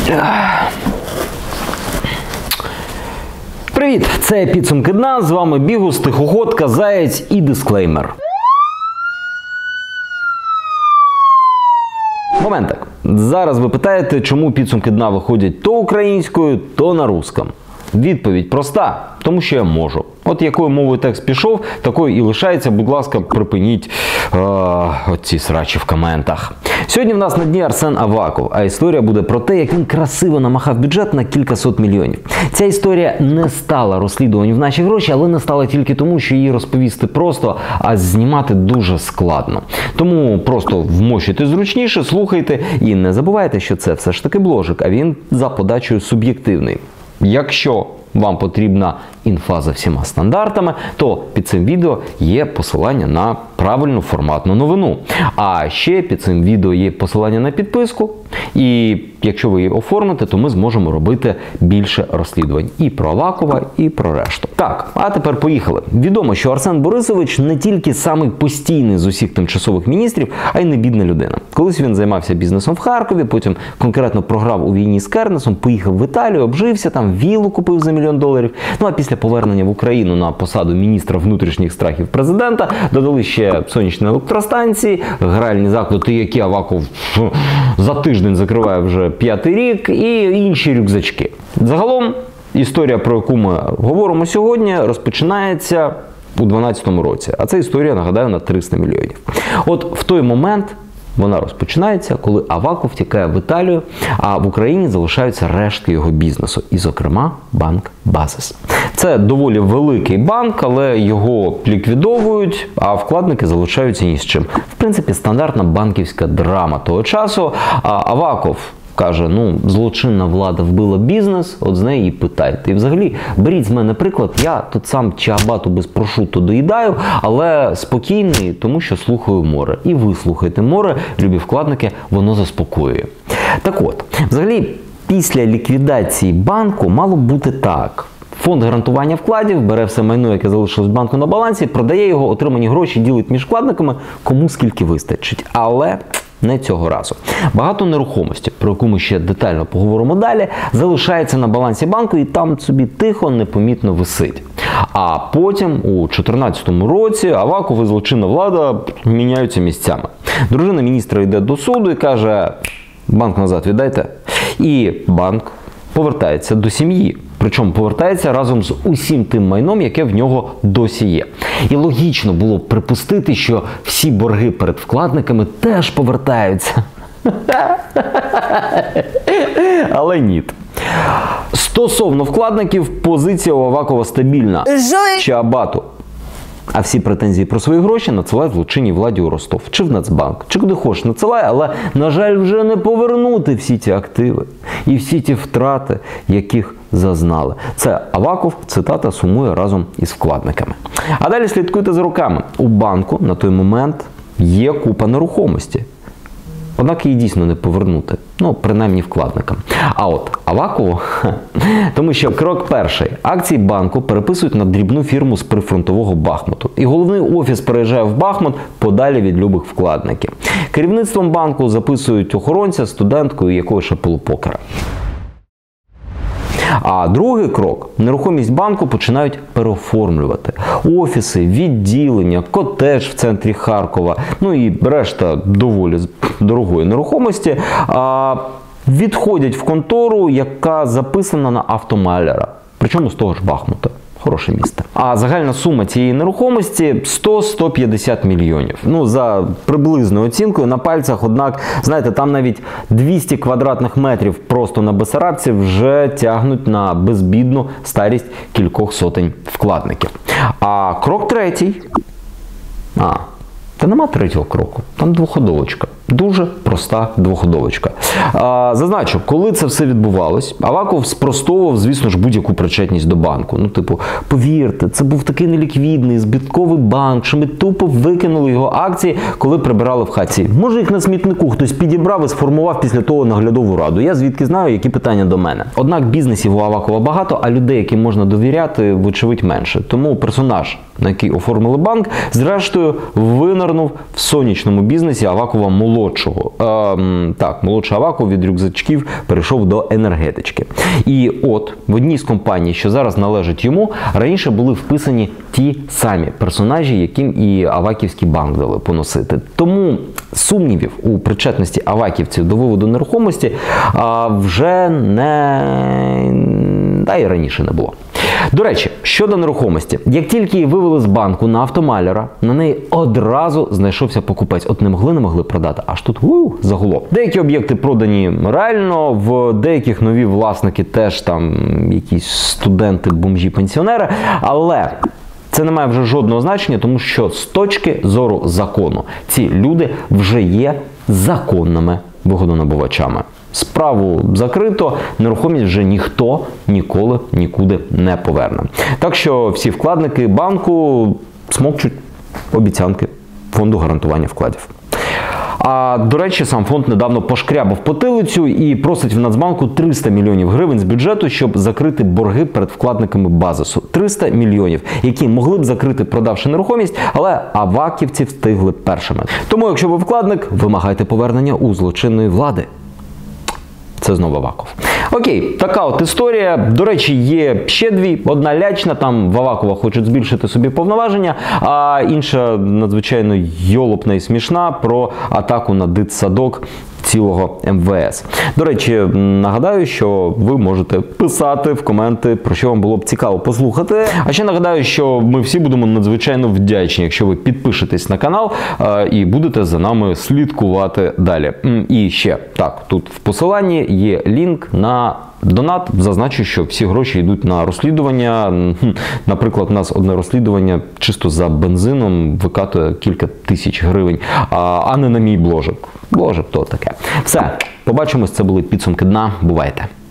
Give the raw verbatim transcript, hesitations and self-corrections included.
Привіт! Це підсумки дна, з вами Бігус, Тихоходка, Заєць і дисклеймер. Моментик. Зараз ви питаєте, чому підсумки дна виходять то українською, то на русском. Відповідь проста. Тому що я можу. От якою мовою текст пішов, такою і лишається. Будь ласка, припиніть е оці срачі в коментах. Сьогодні в нас на дні Арсен Аваков, а історія буде про те, як він красиво намахав бюджет на кількасот мільйонів. Ця історія не стала розслідуванням в наші гроші, але не стала тільки тому, що її розповісти просто, а знімати дуже складно. Тому просто вмощуйте зручніше, слухайте і не забувайте, що це все ж таки бложик, а він за подачею суб'єктивний. Якщо вам потрібна інфа за всіма стандартами, то під цим відео є посилання на правильну форматну новину. А ще під цим відео є посилання на підписку. І якщо ви її оформите, то ми зможемо робити більше розслідувань і про Авакова, і про решту. Так, а тепер поїхали. Відомо, що Арсен Борисович не тільки самий постійний з усіх тимчасових міністрів, а й не бідна людина. Колись він займався бізнесом в Харкові, потім конкретно програв у війні з Кернесом, поїхав в Італію, обжився там, віллу купив за мільйон доларів. Ну а після повернення в Україну на посаду міністра внутрішніх страхів президента додали ще сонячні електростанції, гральні заклади, які Аваков за тиждень закриває вже п'ятий рік, і інші рюкзачки. Загалом, історія, про яку ми говоримо сьогодні, розпочинається у дванадцятому році. А це історія, нагадаю, на триста мільйонів. От в той момент вона розпочинається, коли Аваков втікає в Італію, а в Україні залишаються рештки його бізнесу. І, зокрема, банк Базис. Це доволі великий банк, але його ліквідовують, а вкладники залишаються ні з чим. В принципі, стандартна банківська драма того часу. А Аваков каже, ну, злочинна влада вбила бізнес, от з неї і питайте. І взагалі, беріть з мене приклад, я тут сам чиабату без прошутто доїдаю, але спокійний, тому що слухаю море. І ви слухайте море, любі вкладники, воно заспокоює. Так от, взагалі, після ліквідації банку мало бути так. Фонд гарантування вкладів бере все майно, яке залишилось в банку на балансі, продає його, отримані гроші ділить між вкладниками, кому скільки вистачить. Але не цього разу. Багато нерухомості, про яку ми ще детально поговоримо далі, залишається на балансі банку і там собі тихо, непомітно висить. А потім, у дві тисячі чотирнадцятому році, Аваков і злочинна влада міняються місцями. Дружина міністра йде до суду і каже, банк назад віддайте. І банк повертається до сім'ї. Причому повертається разом з усім тим майном, яке в нього досі є. І логічно було б припустити, що всі борги перед вкладниками теж повертаються. Але ні. Стосовно вкладників, позиція у Авакова стабільна. Чиабату. А всі претензії про свої гроші надсилає злочинній владі у Ростов. Чи в Нацбанк, чи куди хочеш надсилає, але, на жаль, вже не повернути всі ці активи і всі ті втрати, яких зазнали. Це Аваков, цитата, сумує разом із вкладниками. А далі слідкуйте за руками. У банку на той момент є купа нерухомості. Однак її дійсно не повернути. Ну, принаймні вкладникам. А от Авакову, тому що крок перший. Акції банку переписують на дрібну фірму з прифронтового Бахмуту. І головний офіс переїжджає в Бахмут подалі від любих вкладників. Керівництвом банку записують охоронця, студентку і якогось шапилопокера. А другий крок – нерухомість банку починають переоформлювати. Офіси, відділення, котедж в центрі Харкова, ну і решта доволі дорогої нерухомості а, відходять в контору, яка записана на автомаляра. Причому з того ж Бахмута. Хороше місто. А загальна сума цієї нерухомості сто - сто п'ятдесят мільйонів. Ну, за приблизною оцінкою на пальцях, однак, знаєте, там навіть двісті квадратних метрів просто на Бессарабці вже тягнуть на безбідну старість кількох сотень вкладників. А крок третій. А, та нема третього кроку. Там двоходовочка. Дуже проста двоходовочка. А, зазначу, коли це все відбувалось, Аваков спростовував, звісно ж, будь-яку причетність до банку. Ну, типу, повірте, це був такий неліквідний, збитковий банк, що ми тупо викинули його акції, коли прибирали в хаті. Може, їх на смітнику хтось підібрав і сформував після того наглядову раду. Я звідки знаю, які питання до мене. Однак бізнесів у Авакова багато, а людей, яким можна довіряти, вочевидь менше. Тому персонаж, на який оформили банк, зрештою винен вивернув в сонячному бізнесі Авакова молодшого. Е, так, молодший Аваков від рюкзачків перейшов до енергетички. І от в одній з компаній, що зараз належить йому, раніше були вписані ті самі персонажі, яким і Аваківський банк дали поносити. Тому сумнівів у причетності аваківців до виводу нерухомості а, вже не... та й раніше не було. До речі, щодо нерухомості. Як тільки її вивели з банку на автомаляра, на неї одразу знайшовся покупець. От не могли, не могли продати, аж тут у, загуло. Деякі об'єкти продані реально, в деяких нові власники теж там якісь студенти, бомжі, пенсіонери, але це не має вже жодного значення, тому що з точки зору закону ці люди вже є законними вигодонабувачами. Справу закрито, нерухомість вже ніхто ніколи нікуди не поверне. Так що всі вкладники банку смокчуть обіцянки фонду гарантування вкладів. А, до речі, сам фонд недавно пошкрябав потилицю і просить в Нацбанку триста мільйонів гривень з бюджету, щоб закрити борги перед вкладниками базису. триста мільйонів, які могли б закрити, продавши нерухомість, але аваківці встигли першими. Тому, якщо ви вкладник, вимагайте повернення у злочинної влади. Це знову Аваков. Окей, така от історія. До речі, є ще дві. Одна лячна, там в Авакова хочуть збільшити собі повноваження, а інша надзвичайно йолопна і смішна про атаку на дитсадок цілого ем ве ес. До речі, нагадаю, що ви можете писати в коменти, про що вам було б цікаво послухати. А ще нагадаю, що ми всі будемо надзвичайно вдячні, якщо ви підпишетесь на канал а, і будете за нами слідкувати далі. І ще, так, тут в посиланні є лінк на донат. Зазначу, що всі гроші йдуть на розслідування. Наприклад, у нас одне розслідування чисто за бензином викатує кілька тисяч гривень, а не на мій бложик. Боже, то таке. Все, побачимось, це були підсумки дна. Бувайте!